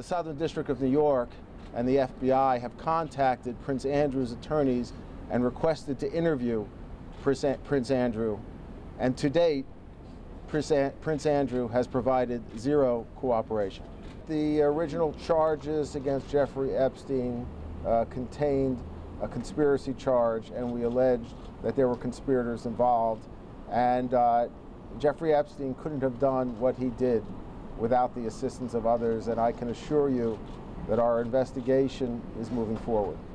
The Southern District of New York and the FBI have contacted Prince Andrew's attorneys and requested to interview Prince Andrew, and to date, Prince Andrew has provided zero cooperation. The original charges against Jeffrey Epstein contained a conspiracy charge, and we alleged that there were conspirators involved, and Jeffrey Epstein couldn't have done what he did without the assistance of others, and I can assure you that our investigation is moving forward.